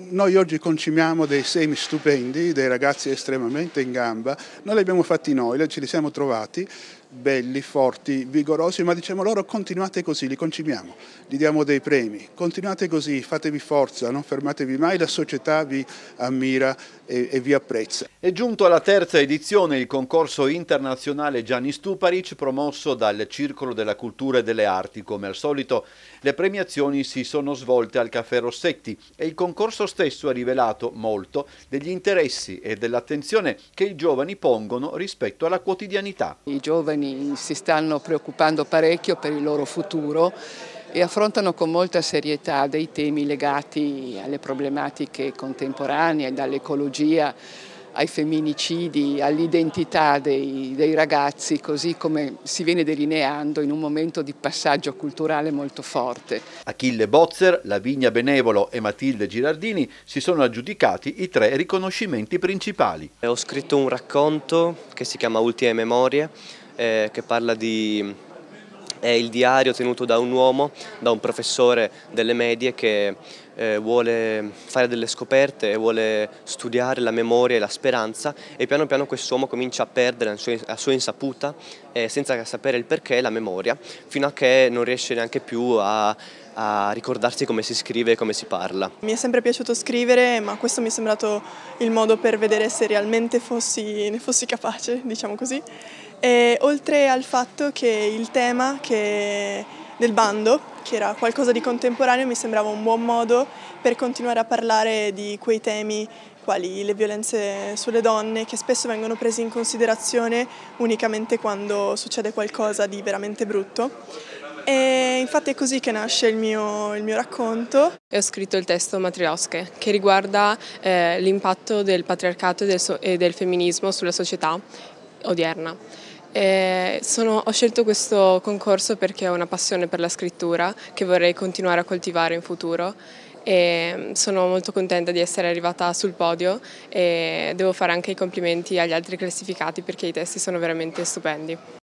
Noi oggi concimiamo dei semi stupendi, dei ragazzi estremamente in gamba, non li abbiamo fatti noi, ce li siamo trovati, belli, forti, vigorosi, ma diciamo loro continuate così, li concimiamo, gli diamo dei premi, continuate così, fatevi forza, non fermatevi mai, la società vi ammira e vi apprezza. È giunto alla terza edizione il concorso internazionale Gianni Stuparic promosso dal Circolo della Cultura e delle Arti. Come al solito le premiazioni si sono svolte al Caffè Rossetti e il concorso stesso ha rivelato molto degli interessi e dell'attenzione che i giovani pongono rispetto alla quotidianità. I giovani si stanno preoccupando parecchio per il loro futuro e affrontano con molta serietà dei temi legati alle problematiche contemporanee, dall'ecologia ai femminicidi, all'identità dei ragazzi, così come si viene delineando in un momento di passaggio culturale molto forte. Achille Bozzer, Lavinia Benevolo e Matilde Girardini si sono aggiudicati i 3 riconoscimenti principali. Ho scritto un racconto che si chiama Ultime Memorie, che parla di... È il diario tenuto da un uomo, da un professore delle medie che vuole fare delle scoperte e vuole studiare la memoria e la speranza, e piano piano quest'uomo comincia a perdere a sua insaputa, senza sapere il perché, la memoria, fino a che non riesce neanche più a ricordarsi come si scrive e come si parla. Mi è sempre piaciuto scrivere, ma questo mi è sembrato il modo per vedere se realmente ne fossi capace, diciamo così. E oltre al fatto che il tema del bando, che era qualcosa di contemporaneo, mi sembrava un buon modo per continuare a parlare di quei temi quali le violenze sulle donne, che spesso vengono presi in considerazione unicamente quando succede qualcosa di veramente brutto. E infatti è così che nasce il mio racconto. Ho scritto il testo Matrioske, che riguarda l'impatto del patriarcato e del femminismo sulla società odierna. Ho scelto questo concorso perché ho una passione per la scrittura che vorrei continuare a coltivare in futuro, e sono molto contenta di essere arrivata sul podio e devo fare anche i complimenti agli altri classificati perché i testi sono veramente stupendi.